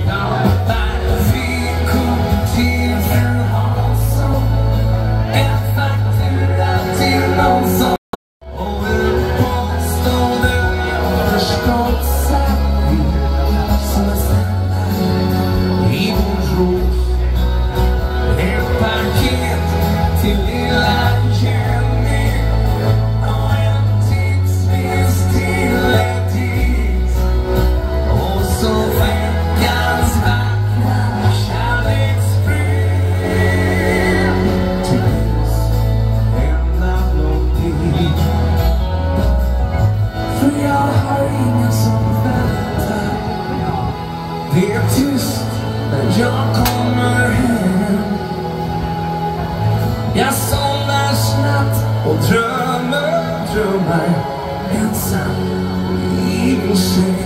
Det är tyst när jag kommer hem. Jag somnar snabbt och drömmer ensam i min säng.